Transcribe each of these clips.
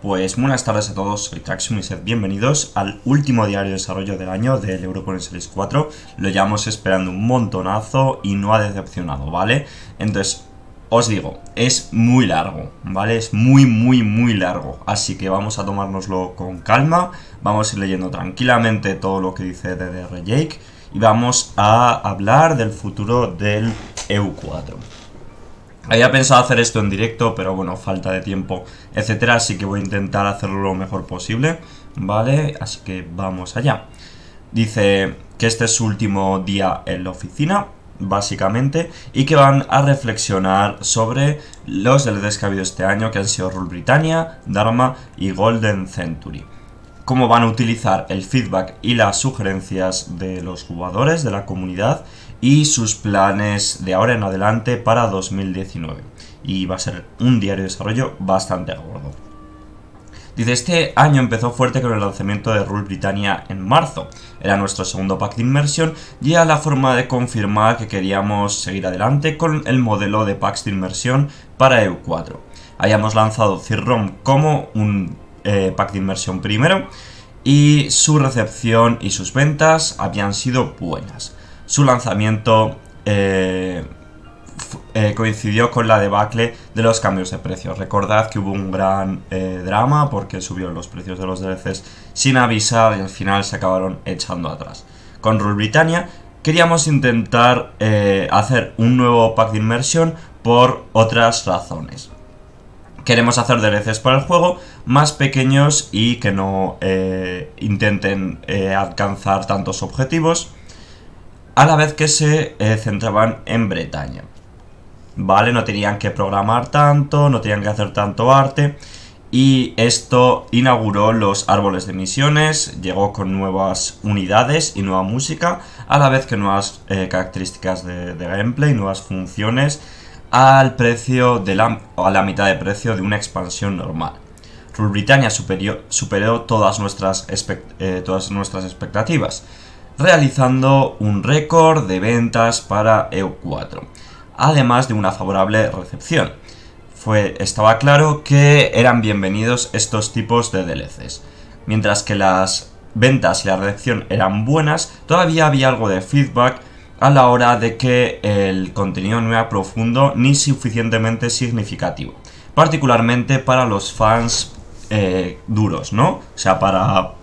Pues buenas tardes a todos, soy Traxium y sed bienvenidos al último diario de desarrollo del año del Europa Universalis 4. Lo llevamos esperando un montonazo y no ha decepcionado, ¿vale? Entonces, os digo, es muy largo, ¿vale? Es muy largo, así que vamos a tomárnoslo con calma, vamos a ir leyendo tranquilamente todo lo que dice DDR Jake y vamos a hablar del futuro del EU4. Había pensado hacer esto en directo, pero bueno, falta de tiempo, etcétera, así que voy a intentar hacerlo lo mejor posible, ¿vale? Así que vamos allá. Dice que este es su último día en la oficina, básicamente, y que van a reflexionar sobre los DLCs que ha habido este año, que han sido Rule Britannia, Dharma y Golden Century. Cómo van a utilizar el feedback y las sugerencias de los jugadores, de la comunidad, y sus planes de ahora en adelante para 2019. Y va a ser un diario de desarrollo bastante gordo. Dice, este año empezó fuerte con el lanzamiento de Rule Britannia en marzo. Era nuestro segundo pack de inmersión y era la forma de confirmar que queríamos seguir adelante con el modelo de packs de inmersión para EU4. Habíamos lanzado CIRROM como un pack de inmersión primero y su recepción y sus ventas habían sido buenas. Su lanzamiento coincidió con la debacle de los cambios de precios. Recordad que hubo un gran drama porque subieron los precios de los DLCs sin avisar y al final se acabaron echando atrás. Con Rule Britannia queríamos intentar hacer un nuevo pack de inmersión por otras razones. Queremos hacer DLCs para el juego más pequeños y que no intenten alcanzar tantos objetivos, a la vez que se centraban en Bretaña, ¿vale? No tenían que programar tanto, no tenían que hacer tanto arte, y esto inauguró los árboles de misiones, llegó con nuevas unidades y nueva música, a la vez que nuevas características de gameplay, nuevas funciones, al precio a la mitad de precio de una expansión normal. Rule Britannia superó todas nuestras expectativas, realizando un récord de ventas para EU4, además de una favorable recepción. Estaba claro que eran bienvenidos estos tipos de DLCs. Mientras que las ventas y la recepción eran buenas, todavía había algo de feedback a la hora de que el contenido no era profundo ni suficientemente significativo, particularmente para los fans duros, ¿no? O sea, para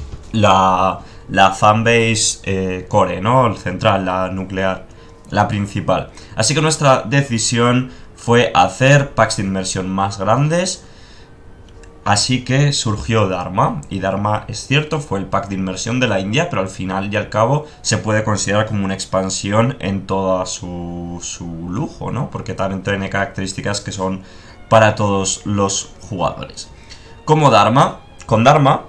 la fanbase core, ¿no? El central, la nuclear, la principal. Así que nuestra decisión fue hacer packs de inmersión más grandes. Así que surgió Dharma. Y Dharma, es cierto, fue el pack de inmersión de la India, pero al final y al cabo se puede considerar como una expansión en toda su lujo, ¿no? Porque también tiene características que son para todos los jugadores. Con Dharma,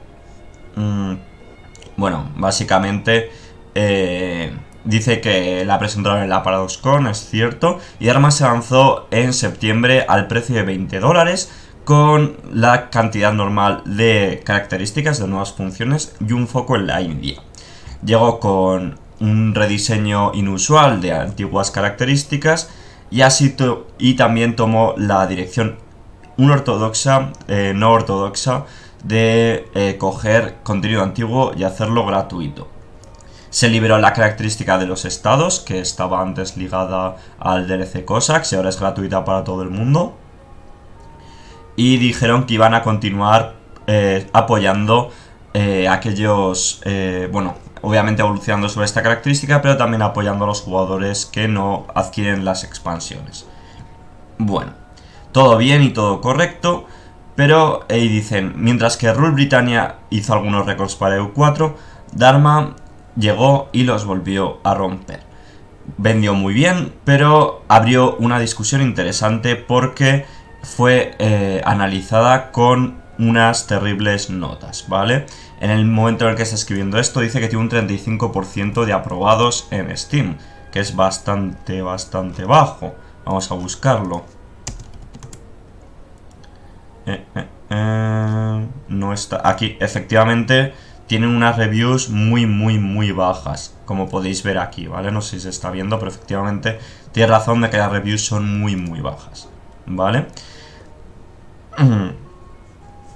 bueno, básicamente dice que la presentaron en la ParadoxCon, es cierto, y Dharma se lanzó en septiembre al precio de $20, con la cantidad normal de características, de nuevas funciones y un foco en la India. Llegó con un rediseño inusual de antiguas características y también tomó la dirección no ortodoxa de coger contenido antiguo y hacerlo gratuito. Se liberó la característica de los estados, que estaba antes ligada al DLC Cossacks y ahora es gratuita para todo el mundo. Y dijeron que iban a continuar apoyando aquellos, bueno, obviamente evolucionando sobre esta característica, pero también apoyando a los jugadores que no adquieren las expansiones. Bueno, todo bien y todo correcto, pero dicen, mientras que Rule Britannia hizo algunos récords para EU4, Dharma llegó y los volvió a romper. Vendió muy bien, pero abrió una discusión interesante porque fue analizada con unas terribles notas, ¿vale? En el momento en el que está escribiendo esto dice que tiene un 35% de aprobados en Steam, que es bastante bajo. Vamos a buscarlo. No está aquí. Efectivamente tienen unas reviews muy bajas, como podéis ver aquí, ¿vale? No sé si se está viendo, pero efectivamente tiene razón de que las reviews son muy bajas, ¿vale?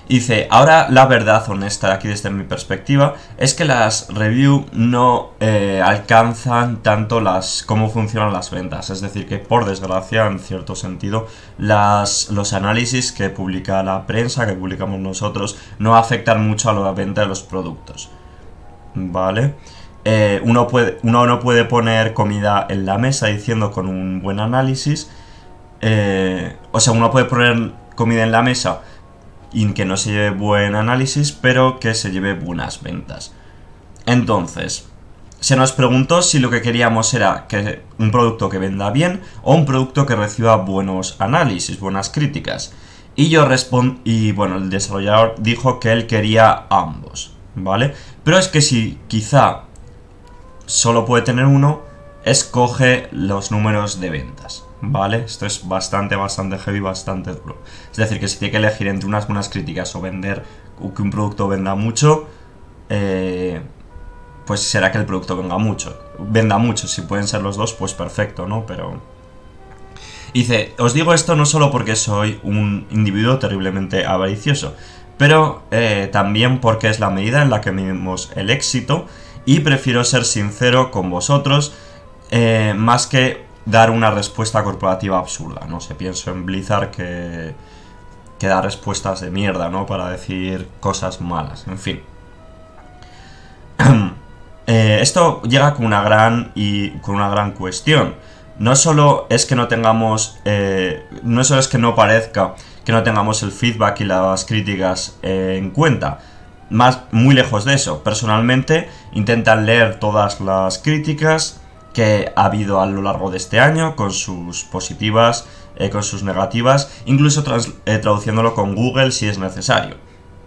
Dice, ahora la verdad honesta aquí desde mi perspectiva es que las reviews no alcanzan tanto cómo funcionan las ventas. Es decir, que por desgracia, en cierto sentido, los análisis que publica la prensa, que publicamos nosotros, no afectan mucho a la venta de los productos. ¿Vale? Uno no puede poner comida en la mesa diciendo con un buen análisis. O sea, uno puede poner comida en la mesa y que no se lleve buen análisis, pero que se lleve buenas ventas. Entonces, se nos preguntó si lo que queríamos era que un producto que venda bien o un producto que reciba buenos análisis, buenas críticas. Y bueno, el desarrollador dijo que él quería ambos, ¿vale? Pero es que si quizá solo puede tener uno, escoge los números de ventas. ¿Vale? Esto es bastante heavy, bastante duro. Es decir, que si tiene que elegir entre unas buenas críticas o que un producto venda mucho, pues será que el producto venda mucho. Si pueden ser los dos, pues perfecto, ¿no? Pero dice, os digo esto no solo porque soy un individuo terriblemente avaricioso, pero también porque es la medida en la que medimos el éxito y prefiero ser sincero con vosotros más que dar una respuesta corporativa absurda. No sé, pienso en Blizzard que da respuestas de mierda, ¿no? Para decir cosas malas, en fin. Esto llega con una gran cuestión. No solo es que no tengamos, no solo es que no parezca que no tengamos el feedback y las críticas en cuenta. Muy lejos de eso. Personalmente intentan leer todas las críticas que ha habido a lo largo de este año, con sus positivas, con sus negativas, incluso traduciéndolo con Google si es necesario.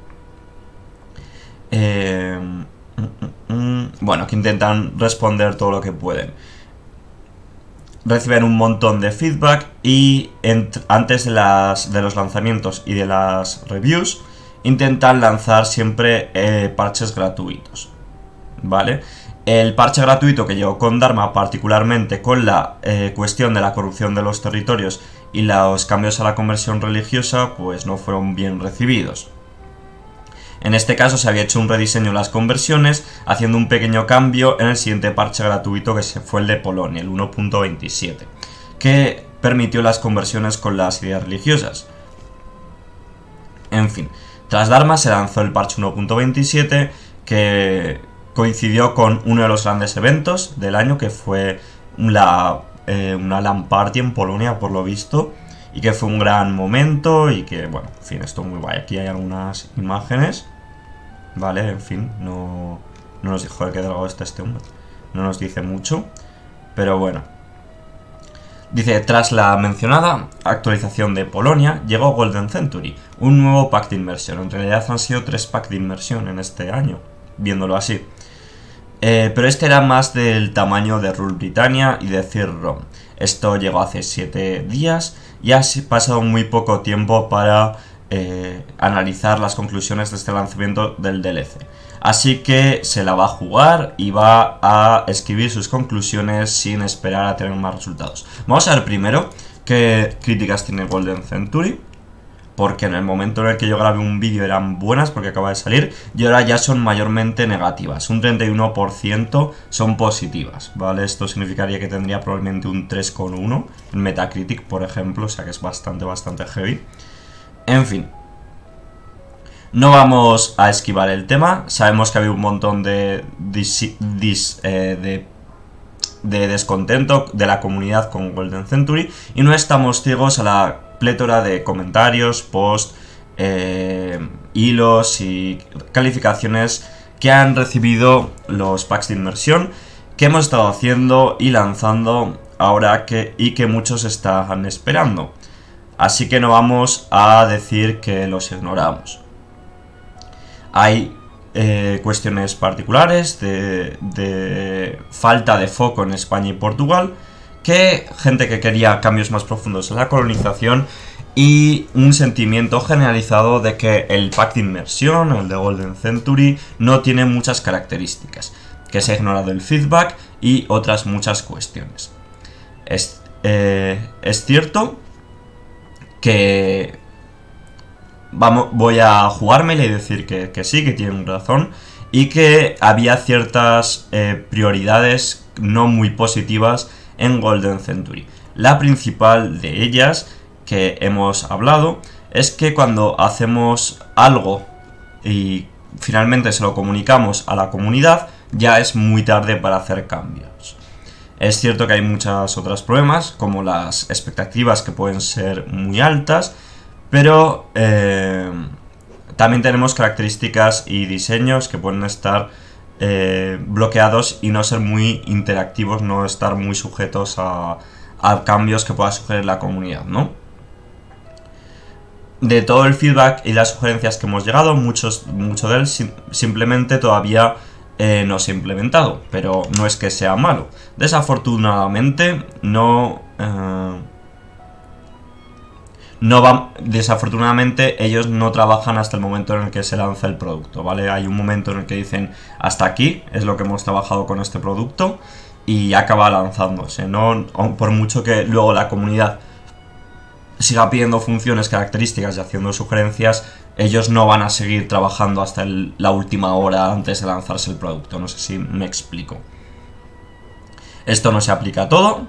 Bueno, que intentan responder todo lo que pueden. Reciben un montón de feedback y antes de los lanzamientos y de las reviews, intentan lanzar siempre parches gratuitos, ¿vale? El parche gratuito que llegó con Dharma, particularmente con la cuestión de la corrupción de los territorios y los cambios a la conversión religiosa, pues no fueron bien recibidos. En este caso se había hecho un rediseño de las conversiones, haciendo un pequeño cambio en el siguiente parche gratuito que fue el de Polonia, el 1.27, que permitió las conversiones con las ideas religiosas. En fin, tras Dharma se lanzó el parche 1.27 que coincidió con uno de los grandes eventos del año, que fue una LAN party en Polonia, por lo visto, y que fue un gran momento y que, bueno, en fin, esto es muy guay. Aquí hay algunas imágenes, ¿vale? En fin, no nos dijo de qué dragón está este hombre, no nos dice mucho, pero bueno. Dice, tras la mencionada actualización de Polonia, llegó Golden Century, un nuevo pack de inversión. En realidad han sido 3 packs de inversión en este año, viéndolo así. Pero este era más del tamaño de Rule Britannia y de Third. Esto llegó hace 7 días y ha pasado muy poco tiempo para analizar las conclusiones de este lanzamiento del DLC. Así que se la va a jugar y va a escribir sus conclusiones sin esperar a tener más resultados. Vamos a ver primero qué críticas tiene Golden Century, porque en el momento en el que yo grabé un vídeo eran buenas porque acaba de salir y ahora ya son mayormente negativas. Un 31% son positivas, ¿vale? Esto significaría que tendría probablemente un 3,1 en Metacritic, por ejemplo, o sea que es bastante heavy. En fin, no vamos a esquivar el tema. Sabemos que había un montón de descontento de la comunidad con Golden Century y no estamos ciegos a la plétora de comentarios, posts, hilos y calificaciones que han recibido los packs de inmersión que hemos estado haciendo y lanzando ahora y que muchos están esperando. Así que no vamos a decir que los ignoramos. Hay cuestiones particulares de falta de foco en España y Portugal, que gente que quería cambios más profundos en la colonización y un sentimiento generalizado de que el pack de inmersión, el de Golden Century, no tiene muchas características, que se ha ignorado el feedback y otras muchas cuestiones. Es cierto que voy a jugármela y decir que sí, que tienen razón, y que había ciertas prioridades no muy positivas en Golden Century. La principal de ellas, que hemos hablado, es que cuando hacemos algo y finalmente se lo comunicamos a la comunidad, ya es muy tarde para hacer cambios. Es cierto que hay muchos otros problemas, como las expectativas que pueden ser muy altas, pero también tenemos características y diseños que pueden estar bloqueados y no ser muy interactivos, no estar muy sujetos a cambios que pueda sugerir la comunidad, ¿no? De todo el feedback y las sugerencias que hemos llegado, mucho de él simplemente todavía no se ha implementado, pero no es que sea malo. Desafortunadamente desafortunadamente ellos no trabajan hasta el momento en el que se lanza el producto, ¿vale? Hay un momento en el que dicen hasta aquí es lo que hemos trabajado con este producto y acaba lanzándose, ¿no? Por mucho que luego la comunidad siga pidiendo funciones, características y haciendo sugerencias, ellos no van a seguir trabajando hasta la última hora antes de lanzarse el producto. No sé si me explico. Esto no se aplica a todo.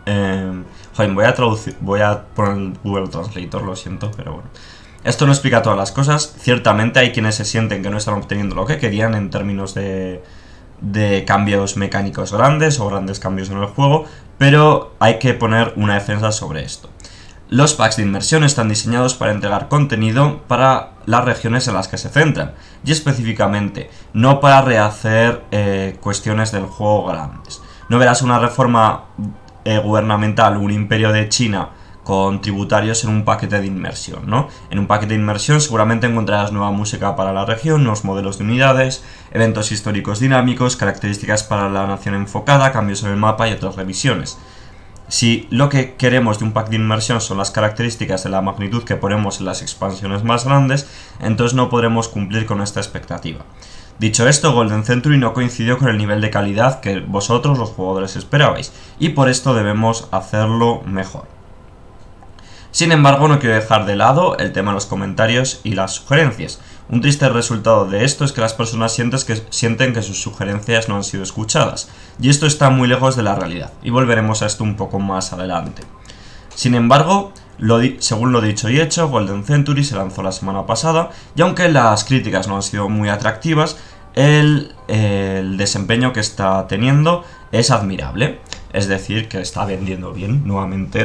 Voy a poner el Google Translator, lo siento, pero bueno. Esto no explica todas las cosas. Ciertamente hay quienes se sienten que no están obteniendo lo que querían en términos de cambios mecánicos grandes o grandes cambios en el juego, pero hay que poner una defensa sobre esto. Los packs de inmersión están diseñados para entregar contenido para las regiones en las que se centran, y específicamente no para rehacer cuestiones del juego grandes. No verás una reforma gubernamental, un imperio de China con tributarios en un paquete de inmersión, ¿no? En un paquete de inmersión seguramente encontrarás nueva música para la región, nuevos modelos de unidades, eventos históricos dinámicos, características para la nación enfocada, cambios en el mapa y otras revisiones. Si lo que queremos de un pack de inmersión son las características de la magnitud que ponemos en las expansiones más grandes, entonces no podremos cumplir con esta expectativa. Dicho esto, Golden Century no coincidió con el nivel de calidad que vosotros, los jugadores, esperabais, y por esto debemos hacerlo mejor. Sin embargo, no quiero dejar de lado el tema de los comentarios y las sugerencias. Un triste resultado de esto es que las personas sienten que sus sugerencias no han sido escuchadas, y esto está muy lejos de la realidad, y volveremos a esto un poco más adelante. Sin embargo, según lo dicho y hecho, Golden Century se lanzó la semana pasada, y aunque las críticas no han sido muy atractivas, el desempeño que está teniendo es admirable, es decir, que está vendiendo bien nuevamente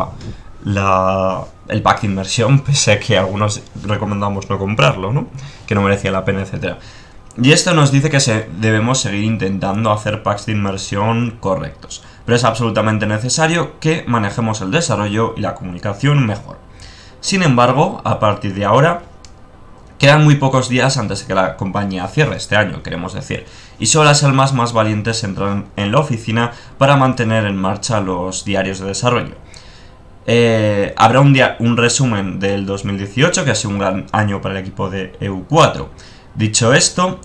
el pack de inmersión, pese a que algunos recomendamos no comprarlo, ¿no? Que no merecía la pena, etc. Y esto nos dice que debemos seguir intentando hacer packs de inmersión correctos, pero es absolutamente necesario que manejemos el desarrollo y la comunicación mejor. Sin embargo, a partir de ahora, quedan muy pocos días antes de que la compañía cierre este año, queremos decir, y solo las almas más valientes entran en la oficina para mantener en marcha los diarios de desarrollo. Habrá un resumen del 2018, que ha sido un gran año para el equipo de EU4. Dicho esto,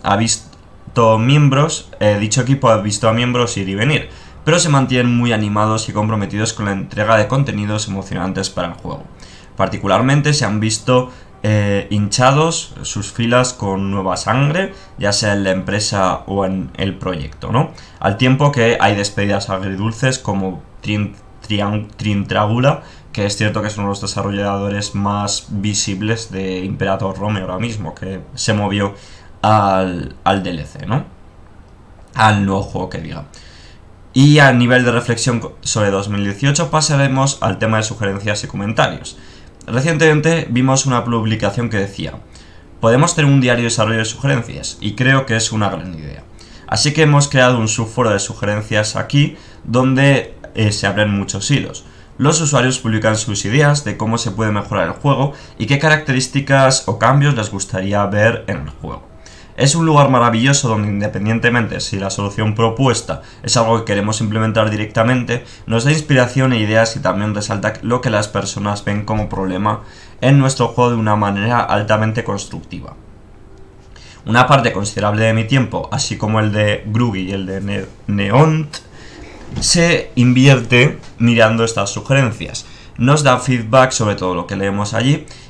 dicho equipo ha visto a miembros ir y venir, pero se mantienen muy animados y comprometidos con la entrega de contenidos emocionantes para el juego. Particularmente se han visto hinchados sus filas con nueva sangre, ya sea en la empresa o en el proyecto, ¿no? Al tiempo que hay despedidas agridulces como Trintragula, que es cierto que es uno de los desarrolladores más visibles de Imperator Rome ahora mismo, que se movió al DLC, ¿no? Al nuevo juego, que diga. Y a nivel de reflexión sobre 2018 pasaremos al tema de sugerencias y comentarios. Recientemente vimos una publicación que decía: podemos tener un diario de desarrollo de sugerencias, y creo que es una gran idea. Así que hemos creado un subforo de sugerencias aquí, donde se abren muchos hilos. Los usuarios publican sus ideas de cómo se puede mejorar el juego y qué características o cambios les gustaría ver en el juego. Es un lugar maravilloso donde, independientemente si la solución propuesta es algo que queremos implementar directamente, nos da inspiración e ideas, y también resalta lo que las personas ven como problema en nuestro juego de una manera altamente constructiva. Una parte considerable de mi tiempo, así como el de Gruggy y el de Neont, se invierte mirando estas sugerencias. Nos da feedback sobre todo lo que leemos allí,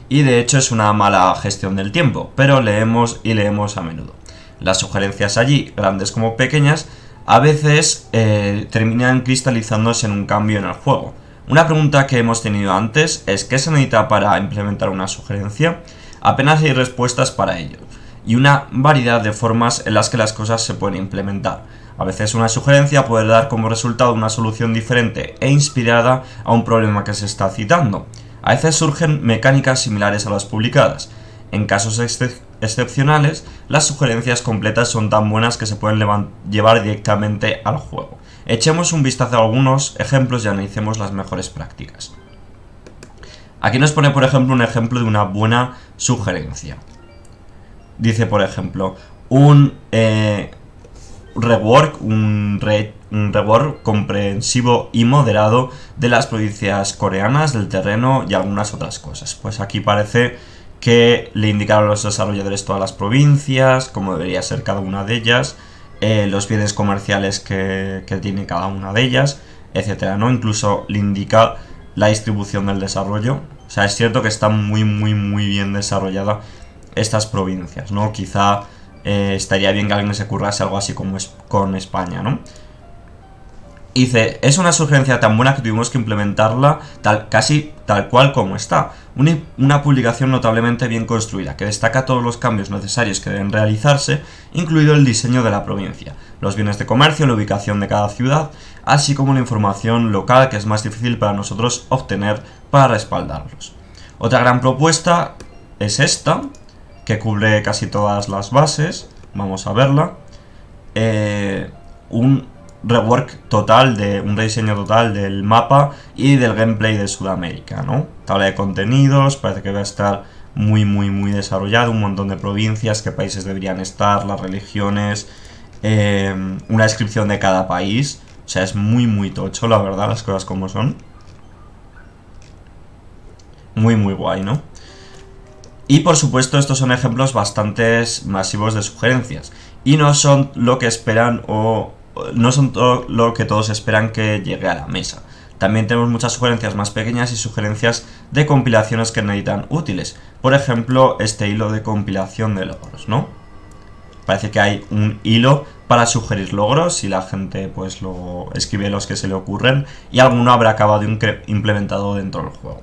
y de hecho es una mala gestión del tiempo, pero leemos y leemos a menudo. Las sugerencias allí, grandes como pequeñas, a veces terminan cristalizándose en un cambio en el juego. Una pregunta que hemos tenido antes es ¿qué se necesita para implementar una sugerencia? Apenas hay respuestas para ello, y una variedad de formas en las que las cosas se pueden implementar. A veces una sugerencia puede dar como resultado una solución diferente e inspirada a un problema que se está citando. A veces surgen mecánicas similares a las publicadas. En casos excepcionales, las sugerencias completas son tan buenas que se pueden llevar directamente al juego. Echemos un vistazo a algunos ejemplos y analicemos las mejores prácticas. Aquí nos pone, por ejemplo, un ejemplo de una buena sugerencia. Dice, por ejemplo, un rework comprensivo y moderado de las provincias coreanas, del terreno y algunas otras cosas. Pues aquí parece que le indicaron a los desarrolladores todas las provincias, cómo debería ser cada una de ellas, los bienes comerciales que tiene cada una de ellas, etcétera, ¿no? Incluso le indica la distribución del desarrollo. O sea, es cierto que está muy bien desarrollada estas provincias, ¿no? Quizá estaría bien que alguien se currase algo así como con España, ¿no? Dice, es una sugerencia tan buena que tuvimos que implementarla casi tal cual como está. Una publicación notablemente bien construida, que destaca todos los cambios necesarios que deben realizarse, incluido el diseño de la provincia, los bienes de comercio, la ubicación de cada ciudad, así como la información local que es más difícil para nosotros obtener para respaldarlos. Otra gran propuesta es esta, que cubre casi todas las bases. Vamos a verla. Un rework total, un rediseño total del mapa y del gameplay de Sudamérica, ¿no? Tabla de contenidos, parece que va a estar muy desarrollado, un montón de provincias, qué países deberían estar, las religiones, una descripción de cada país. O sea, es muy tocho, la verdad, las cosas como son. Muy guay, ¿no? Y por supuesto estos son ejemplos bastante masivos de sugerencias y no son lo que esperan o no son todo lo que todos esperan que llegue a la mesa. También tenemos muchas sugerencias más pequeñas y sugerencias de compilaciones que necesitan útiles. Por ejemplo, este hilo de compilación de logros, ¿no? Parece que hay un hilo para sugerir logros y la gente pues lo escribe los que se le ocurren y alguno habrá acabado implementado dentro del juego.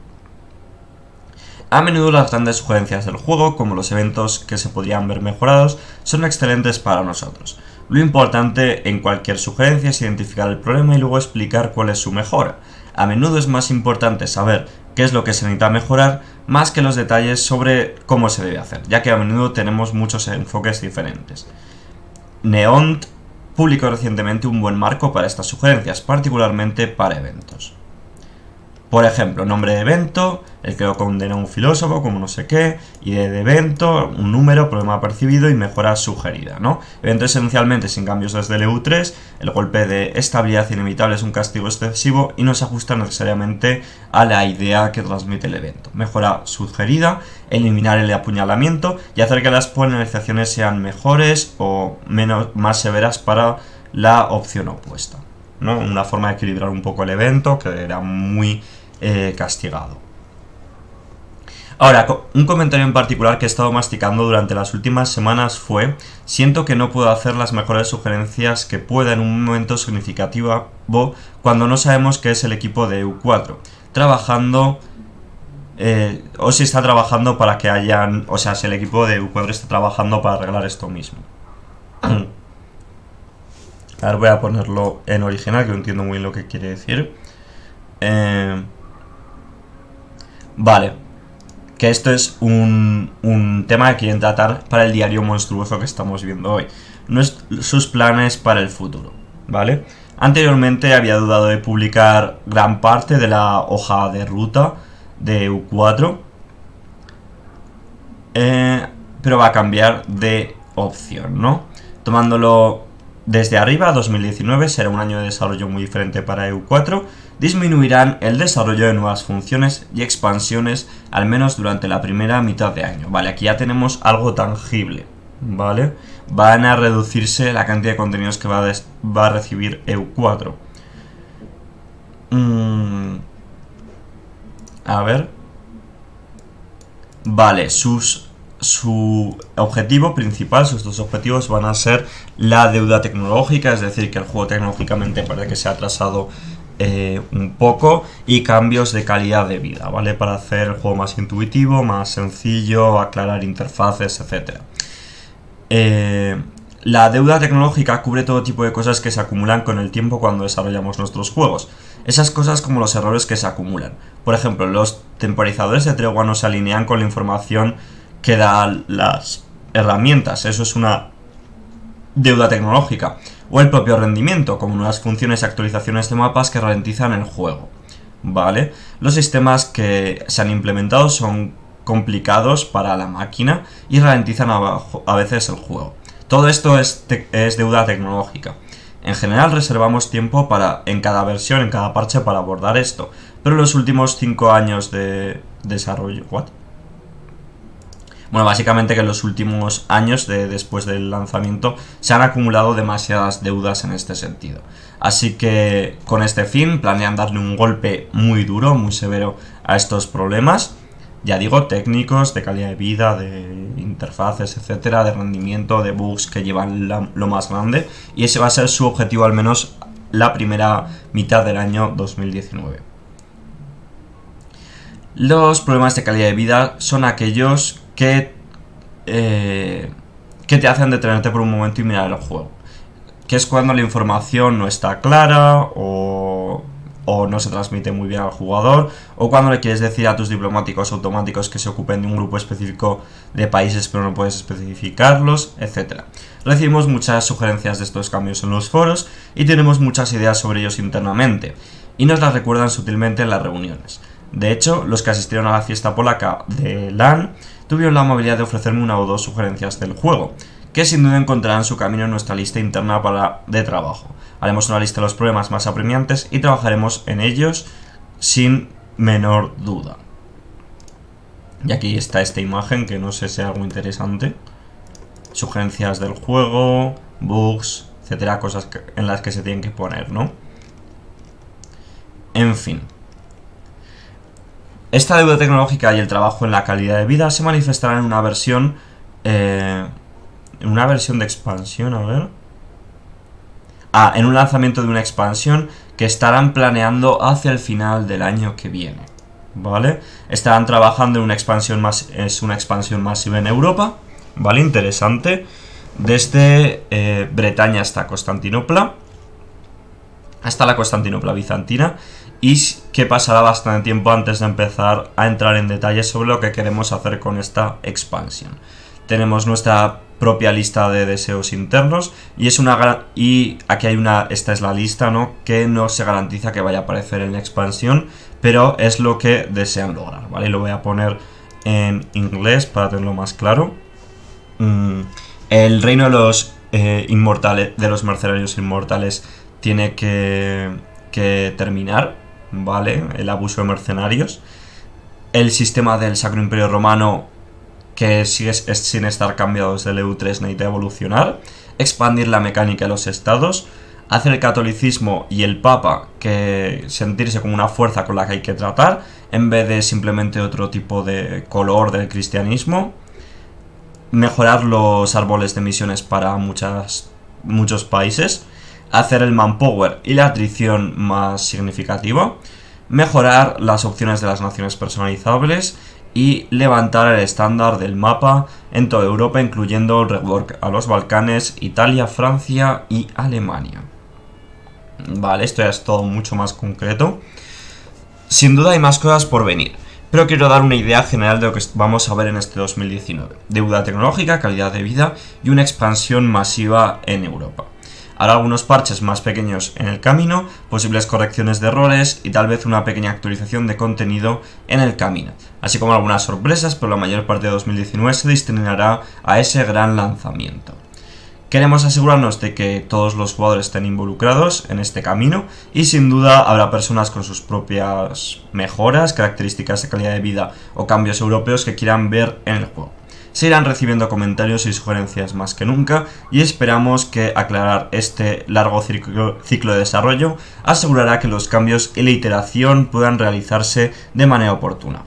A menudo las grandes sugerencias del juego, como los eventos que se podrían ver mejorados, son excelentes para nosotros. Lo importante en cualquier sugerencia es identificar el problema y luego explicar cuál es su mejora. A menudo es más importante saber qué es lo que se necesita mejorar más que los detalles sobre cómo se debe hacer, ya que a menudo tenemos muchos enfoques diferentes. Neont publicó recientemente un buen marco para estas sugerencias, particularmente para eventos. Por ejemplo, nombre de evento, el que lo condena un filósofo, como no sé qué, idea de evento, un número, problema percibido y mejora sugerida, ¿no? Evento esencialmente sin cambios desde el EU3, el golpe de estabilidad inevitable es un castigo excesivo y no se ajusta necesariamente a la idea que transmite el evento. Mejora sugerida, eliminar el apuñalamiento y hacer que las penalizaciones sean mejores o más severas para la opción opuesta, ¿no? Una forma de equilibrar un poco el evento que era muy castigado. Ahora, un comentario en particular que he estado masticando durante las últimas semanas fue: siento que no puedo hacer las mejores sugerencias que pueda en un momento significativo cuando no sabemos qué es el equipo de EU4 trabajando o si está trabajando para que hayan, o sea, si el equipo de EU4 está trabajando para arreglar esto mismo. A ver, voy a ponerlo en original, que no entiendo muy bien lo que quiere decir. Vale, que esto es un tema que quieren tratar para el diario monstruoso que estamos viendo hoy. Sus planes para el futuro, ¿vale? Anteriormente había dudado de publicar gran parte de la hoja de ruta de EU4, pero va a cambiar de opción, ¿no? Tomándolo desde arriba, 2019 será un año de desarrollo muy diferente para EU4. Disminuirán el desarrollo de nuevas funciones y expansiones, al menos durante la primera mitad de año. Vale, aquí ya tenemos algo tangible, ¿vale? Van a reducirse la cantidad de contenidos que va a recibir EU4. A ver. Vale, su objetivo principal, sus dos objetivos van a ser la deuda tecnológica, es decir, que el juego tecnológicamente parece que se ha atrasado un poco, y cambios de calidad de vida, ¿vale? Para hacer el juego más intuitivo, más sencillo, aclarar interfaces, etc. La deuda tecnológica cubre todo tipo de cosas que se acumulan con el tiempo cuando desarrollamos nuestros juegos. Esas cosas como los errores que se acumulan. Por ejemplo, los temporizadores de tregua no se alinean con la información que dan las herramientas. Eso es una deuda tecnológica. O el propio rendimiento, como nuevas funciones y actualizaciones de mapas que ralentizan el juego. ¿Vale? Los sistemas que se han implementado son complicados para la máquina y ralentizan a veces el juego. Todo esto es deuda tecnológica. En general reservamos tiempo en cada versión, en cada parche para abordar esto. Pero en los últimos 5 años de desarrollo... ¿What? Bueno, básicamente que en los últimos años después del lanzamiento se han acumulado demasiadas deudas en este sentido. Así que con este fin planean darle un golpe muy duro, muy severo a estos problemas. Ya digo, técnicos, de calidad de vida, de interfaces, etcétera, de rendimiento, de bugs que llevan lo más grande. Y ese va a ser su objetivo al menos la primera mitad del año 2019. Los problemas de calidad de vida son aquellos que te hacen detenerte por un momento y mirar el juego. Que es cuando la información no está clara o no se transmite muy bien al jugador, o cuando le quieres decir a tus diplomáticos automáticos que se ocupen de un grupo específico de países pero no puedes especificarlos, etc. Recibimos muchas sugerencias de estos cambios en los foros y tenemos muchas ideas sobre ellos internamente, y nos las recuerdan sutilmente en las reuniones. De hecho, los que asistieron a la fiesta polaca de LAN tuvieron la amabilidad de ofrecerme una o dos sugerencias del juego, que sin duda encontrarán su camino en nuestra lista interna de trabajo. Haremos una lista de los problemas más apremiantes y trabajaremos en ellos sin menor duda. Y aquí está esta imagen, que no sé si es algo interesante. Sugerencias del juego, bugs, etcétera, cosas en las que se tienen que poner, ¿no? En fin. Esta deuda tecnológica y el trabajo en la calidad de vida se manifestarán en una versión... en una versión de expansión, a ver... en un lanzamiento de una expansión que estarán planeando hacia el final del año que viene, ¿vale? Estarán trabajando en una expansión es una expansión masiva en Europa, ¿vale? Interesante. Desde Bretaña hasta Constantinopla, hasta la Constantinopla bizantina, y que pasará bastante tiempo antes de empezar a entrar en detalles sobre lo que queremos hacer con esta expansión. Tenemos nuestra propia lista de deseos internos y aquí hay esta es la lista, ¿no? Que no se garantiza que vaya a aparecer en la expansión, pero es lo que desean lograr, ¿vale? Lo voy a poner en inglés para tenerlo más claro. El reino de los inmortales, de los mercenarios inmortales, tiene que terminar, ¿vale? El abuso de mercenarios. El sistema del Sacro Imperio Romano, que sigue sin estar cambiado desde el EU3, necesita evolucionar. Expandir la mecánica de los estados. Hacer el catolicismo y el papa que sentirse como una fuerza con la que hay que tratar, en vez de simplemente otro tipo de color del cristianismo. Mejorar los árboles de misiones para muchos países. Hacer el manpower y la atrición más significativa. Mejorar las opciones de las naciones personalizables. Y levantar el estándar del mapa en toda Europa, incluyendo el rework a los Balcanes, Italia, Francia y Alemania. Vale, esto ya es todo mucho más concreto. Sin duda hay más cosas por venir, pero quiero dar una idea general de lo que vamos a ver en este 2019. Deuda tecnológica, calidad de vida y una expansión masiva en Europa. Habrá algunos parches más pequeños en el camino, posibles correcciones de errores y tal vez una pequeña actualización de contenido en el camino, así como algunas sorpresas, pero la mayor parte de 2019 se destinará a ese gran lanzamiento. Queremos asegurarnos de que todos los jugadores estén involucrados en este camino y sin duda habrá personas con sus propias mejoras, características de calidad de vida o cambios europeos que quieran ver en el juego. Se irán recibiendo comentarios y sugerencias más que nunca y esperamos que aclarar este largo ciclo de desarrollo asegurará que los cambios y la iteración puedan realizarse de manera oportuna.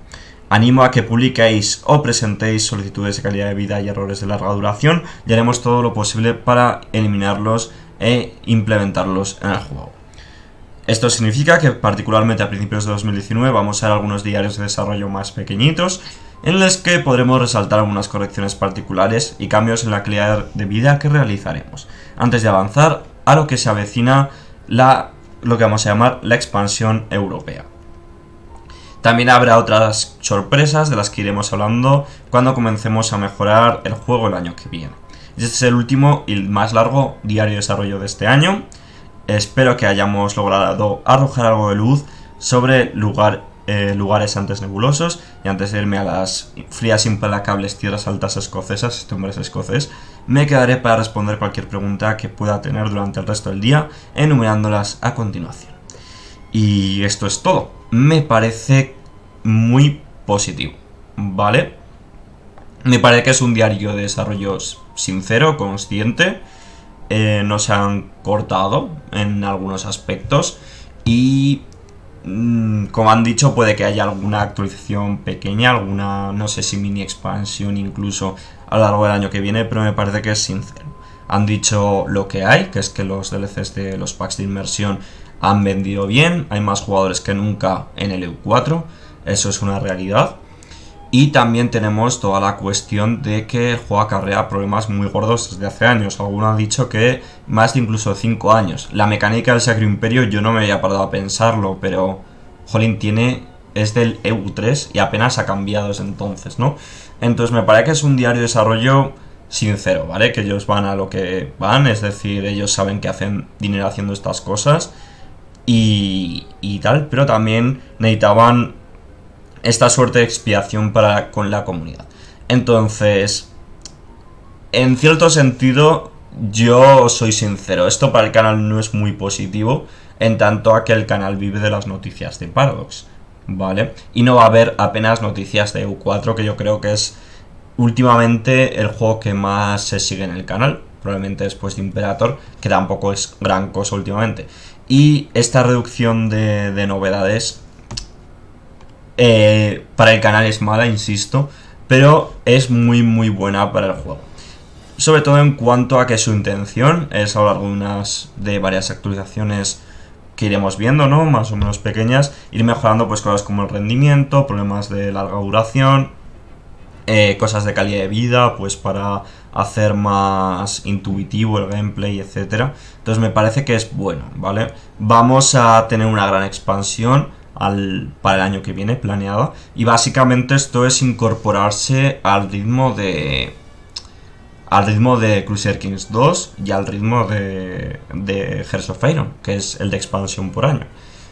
Animo a que publiquéis o presentéis solicitudes de calidad de vida y errores de larga duración y haremos todo lo posible para eliminarlos e implementarlos en el juego. Esto significa que particularmente a principios de 2019 vamos a ver algunos diarios de desarrollo más pequeñitos en los que podremos resaltar algunas correcciones particulares y cambios en la calidad de vida que realizaremos, antes de avanzar a lo que se avecina lo que vamos a llamar la expansión europea. También habrá otras sorpresas de las que iremos hablando cuando comencemos a mejorar el juego el año que viene. Este es el último y más largo diario de desarrollo de este año. Espero que hayamos logrado arrojar algo de luz sobre lugares antes nebulosos. Y antes de irme a las frías implacables tierras altas escocesas, este hombre es escocés, me quedaré para responder cualquier pregunta que pueda tener durante el resto del día, enumerándolas a continuación. Y esto es todo. Me parece muy positivo, ¿vale? Me parece que es un diario de desarrollo sincero, consciente. No se han cortado en algunos aspectos y, como han dicho, puede que haya alguna actualización pequeña, alguna, no sé si mini expansión incluso a lo largo del año que viene, pero me parece que es sincero. Han dicho lo que hay, que es que los DLCs de los packs de inmersión han vendido bien, hay más jugadores que nunca en el EU4, eso es una realidad. Y también tenemos toda la cuestión de que el juego acarrea problemas muy gordos desde hace años. Alguno ha dicho que más de incluso 5 años. La mecánica del Sacro Imperio yo no me había parado a pensarlo, pero jolín, es del EU3 y apenas ha cambiado desde entonces, ¿no? Entonces me parece que es un diario de desarrollo sincero, ¿vale? Que ellos van a lo que van, es decir, ellos saben que hacen dinero haciendo estas cosas y tal, pero también necesitaban esta suerte de expiación con la comunidad. Entonces, en cierto sentido, yo soy sincero, esto para el canal no es muy positivo, en tanto a que el canal vive de las noticias de Paradox, ¿vale? Y no va a haber apenas noticias de EU4, que yo creo que es últimamente el juego que más se sigue en el canal, probablemente después de Imperator, que tampoco es gran cosa últimamente. Y esta reducción de novedades para el canal es mala, insisto, pero es muy muy buena para el juego. Sobre todo en cuanto a que su intención es a lo largo de varias actualizaciones que iremos viendo, ¿no? Más o menos pequeñas, ir mejorando pues cosas como el rendimiento, problemas de larga duración, cosas de calidad de vida, pues para hacer más intuitivo el gameplay, etcétera. Entonces me parece que es bueno, ¿vale? Vamos a tener una gran expansión para el año que viene planeada, y básicamente esto es incorporarse al ritmo de Crusader Kings 2 y al ritmo de Hearts of Iron, que es el de expansión por año.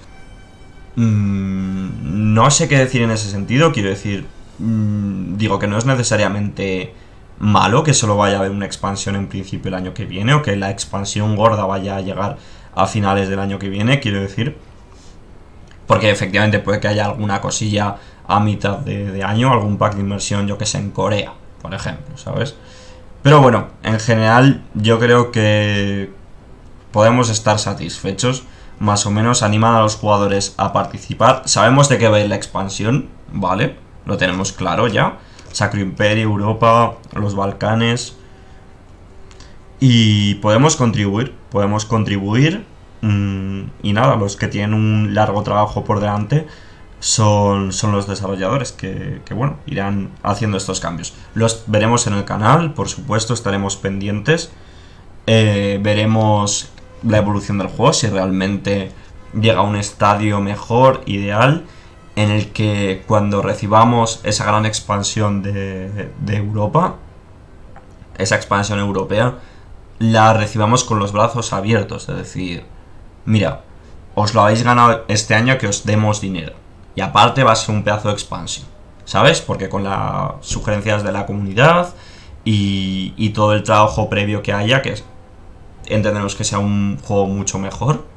No sé qué decir en ese sentido, quiero decir, digo que no es necesariamente malo que solo vaya a haber una expansión en principio el año que viene, o que la expansión gorda vaya a llegar a finales del año que viene, quiero decir, porque efectivamente puede que haya alguna cosilla a mitad de año, algún pack de inversión, yo que sé, en Corea, por ejemplo, ¿sabes? Pero bueno, en general yo creo que podemos estar satisfechos. Más o menos animan a los jugadores a participar. Sabemos de qué va a ir la expansión, ¿vale? Lo tenemos claro ya. Sacro Imperio, Europa, los Balcanes. Y podemos contribuir. Y nada, los que tienen un largo trabajo por delante son los desarrolladores que bueno, irán haciendo estos cambios. Los veremos en el canal, por supuesto, estaremos pendientes. Veremos la evolución del juego, si realmente llega a un estadio mejor, ideal, en el que cuando recibamos esa gran expansión de Europa, esa expansión europea, la recibamos con los brazos abiertos, es decir, mira, os lo habéis ganado este año, que os demos dinero, y aparte va a ser un pedazo de expansión, ¿sabes? Porque con las sugerencias de la comunidad y todo el trabajo previo que haya, que entendemos que sea un juego mucho mejor,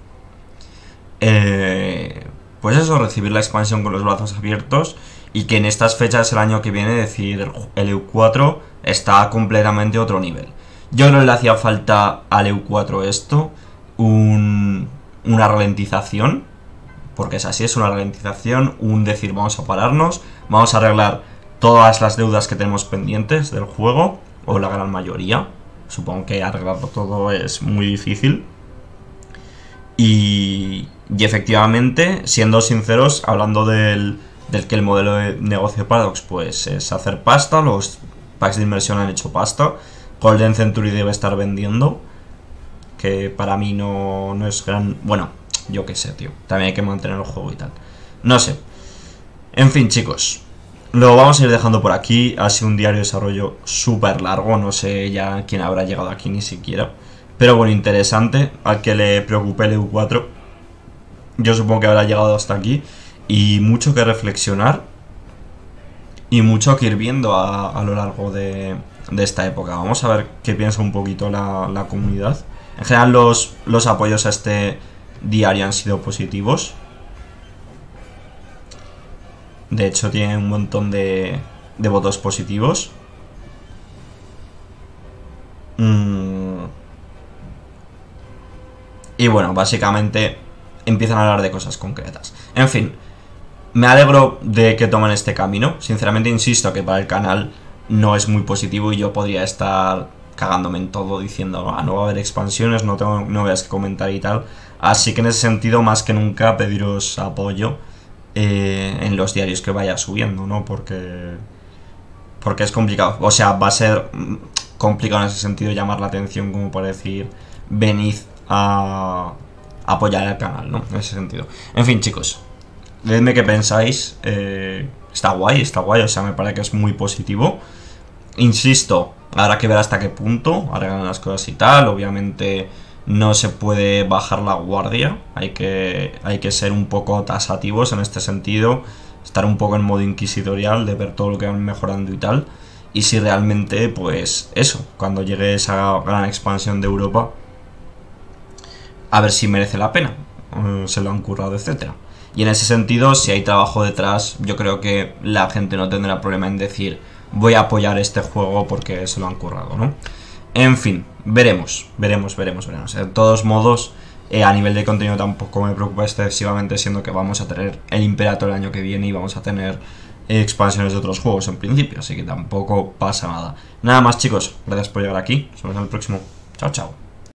pues eso, recibir la expansión con los brazos abiertos, y que en estas fechas el año que viene, decir, el EU4 está completamente a otro nivel. Yo creo que le hacía falta al EU4 esto, una ralentización, porque es así, es una ralentización, un decir vamos a pararnos, vamos a arreglar todas las deudas que tenemos pendientes del juego, o la gran mayoría. Supongo que arreglarlo todo es muy difícil. Y efectivamente, siendo sinceros, hablando del que el modelo de negocio de Paradox pues es hacer pasta, los packs de inversión han hecho pasta, Golden Century debe estar vendiendo, que para mí no es gran... Bueno, yo qué sé, tío, también hay que mantener el juego y tal. No sé. En fin, chicos, lo vamos a ir dejando por aquí. Ha sido un diario de desarrollo súper largo, no sé ya quién habrá llegado aquí ni siquiera. Pero bueno, interesante, al que le preocupe el EU4, yo supongo que habrá llegado hasta aquí. Y mucho que reflexionar y mucho que ir viendo a lo largo de esta época. Vamos a ver qué piensa un poquito la comunidad. En general los apoyos a este diario han sido positivos. De hecho tiene un montón de votos positivos. Y bueno, básicamente empiezan a hablar de cosas concretas. En fin, me alegro de que tomen este camino. Sinceramente insisto que para el canal no es muy positivo y yo podría estar cagándome en todo diciendo no va a haber expansiones, no tengo novedades que comentar y tal. Así que en ese sentido, más que nunca, pediros apoyo en los diarios que vaya subiendo, ¿no? Porque es complicado. O sea, va a ser complicado en ese sentido llamar la atención como para decir venid a apoyar el canal, ¿no? En ese sentido. En fin, chicos, decidme qué pensáis. Está guay, o sea, me parece que es muy positivo. Insisto, habrá que ver hasta qué punto arreglan las cosas y tal. Obviamente no se puede bajar la guardia, hay que ser un poco tasativos en este sentido, estar un poco en modo inquisitorial de ver todo lo que van mejorando y tal. Y si realmente, pues eso, cuando llegue esa gran expansión de Europa, a ver si merece la pena, se lo han currado, etcétera. Y en ese sentido, si hay trabajo detrás, yo creo que la gente no tendrá problema en decir voy a apoyar este juego porque se lo han currado, ¿no? En fin, veremos. De todos modos, a nivel de contenido tampoco me preocupa excesivamente, siendo que vamos a tener el Imperator el año que viene y vamos a tener expansiones de otros juegos en principio, así que tampoco pasa nada. Nada más, chicos, gracias por llegar aquí, nos vemos en el próximo. Chao, chao.